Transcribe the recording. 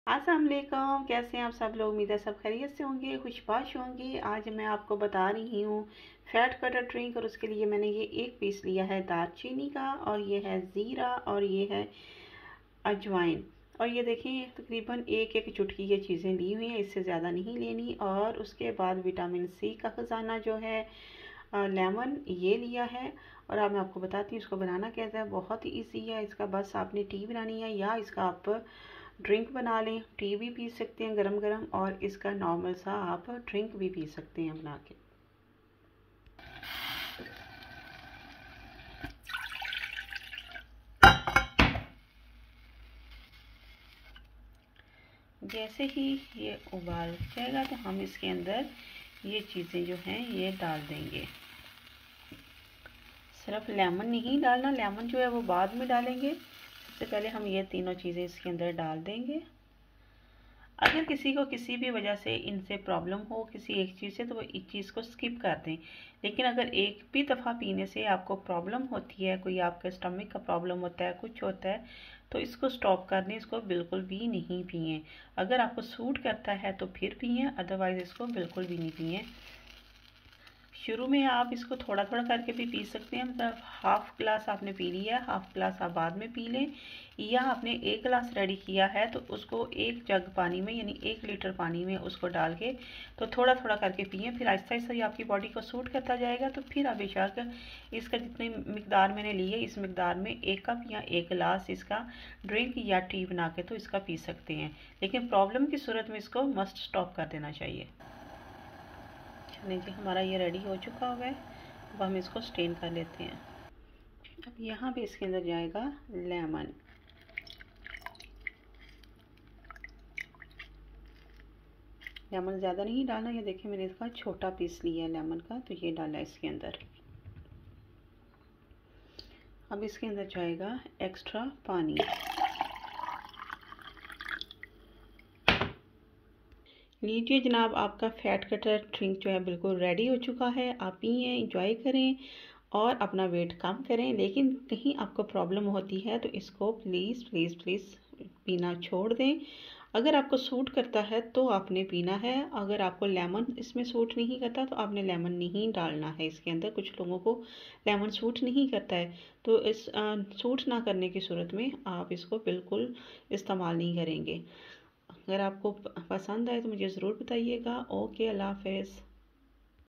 अस्सलाम वालेकुम। कैसे हैं आप सब लोग? उम्मीद है सब खैरियत से होंगे, खुशबाश होंगे। आज मैं आपको बता रही हूँ फैट कटर ड्रिंक, और उसके लिए मैंने ये एक पीस लिया है दालचीनी का, और ये है ज़ीरा, और ये है अजवाइन। और ये देखिए तकरीबन एक एक चुटकी ये चीज़ें ली हुई हैं, इससे ज़्यादा नहीं लेनी। और उसके बाद विटामिन सी का ख़जाना जो है लेमन, ये लिया है। और अब मैं आपको बताती हूँ इसको बनाना कैसे है। बहुत ही ईजी है इसका, बस आपने टी बनानी है, या इसका आप ड्रिंक बना लें। टी भी पी सकते हैं गरम गरम, और इसका नॉर्मल सा आप ड्रिंक भी पी सकते हैं बना के। जैसे ही ये उबाल जाएगा तो हम इसके अंदर ये चीज़ें जो हैं ये डाल देंगे। सिर्फ लेमन नहीं डालना, लेमन जो है वो बाद में डालेंगे। सबसे पहले हम ये तीनों चीज़ें इसके अंदर डाल देंगे। अगर किसी को किसी भी वजह से इनसे प्रॉब्लम हो किसी एक चीज़ से, तो वो इस चीज़ को स्किप कर दें। लेकिन अगर एक भी दफ़ा पीने से आपको प्रॉब्लम होती है, कोई आपके स्टमक का प्रॉब्लम होता है, कुछ होता है, तो इसको स्टॉप कर दें, इसको बिल्कुल भी नहीं पिएं। अगर आपको सूट करता है तो फिर पिएं, अदरवाइज़ इसको बिल्कुल भी नहीं पिएं। शुरू में आप इसको थोड़ा थोड़ा करके भी पी सकते हैं, मतलब हाफ़ ग्लास आपने पी लिया, हाफ़ ग्लास आप बाद में पी लें। या आपने एक गिलास रेडी किया है तो उसको एक जग पानी में, यानी 1 लीटर पानी में उसको डाल के तो थोड़ा थोड़ा करके पिए। फिर आहिस्ता आहिस्ता ये आपकी बॉडी को सूट करता जाएगा, तो फिर आप बेशक इसका जितनी मकदार मैंने ली है, इस मकदार में 1 कप या 1 गिलास इसका ड्रिंक या टी बना के तो इसका पी सकते हैं। लेकिन प्रॉब्लम की सूरत में इसको मस्ट स्टॉप कर देना चाहिए। नहीं जी, हमारा ये रेडी हो चुका हुआ है। अब हम इसको स्टेन कर लेते हैं। अब यहाँ पे इसके अंदर जाएगा लेमन। लेमन ज़्यादा नहीं डालना, ये देखिए मैंने इसका छोटा पीस लिया है लेमन का, तो ये डाला इसके अंदर। अब इसके अंदर जाएगा एक्स्ट्रा पानी। लीजिए जनाब, आपका फैट कटर ड्रिंक जो है बिल्कुल रेडी हो चुका है। आप पिए, इंजॉय करें और अपना वेट कम करें। लेकिन कहीं आपको प्रॉब्लम होती है तो इसको प्लीज़ प्लीज़ प्लीज़ पीना छोड़ दें। अगर आपको सूट करता है तो आपने पीना है। अगर आपको लेमन इसमें सूट नहीं करता तो आपने लेमन नहीं डालना है इसके अंदर। कुछ लोगों को लेमन सूट नहीं करता है, तो इस सूट ना करने की सूरत में आप इसको बिल्कुल इस्तेमाल नहीं करेंगे। अगर आपको पसंद आए तो मुझे ज़रूर बताइएगा। ओके, अल्लाह हाफ़िज़।